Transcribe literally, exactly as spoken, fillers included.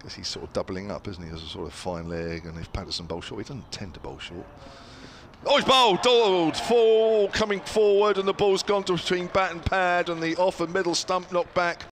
guess he's sort of doubling up, isn't he, as a sort of fine leg, and if Patterson bowls short, he doesn't tend to bowl short. Oh, he's bowled, bowled, full, coming forward, and the ball's gone to between bat and pad, and the off and middle stump knocked back.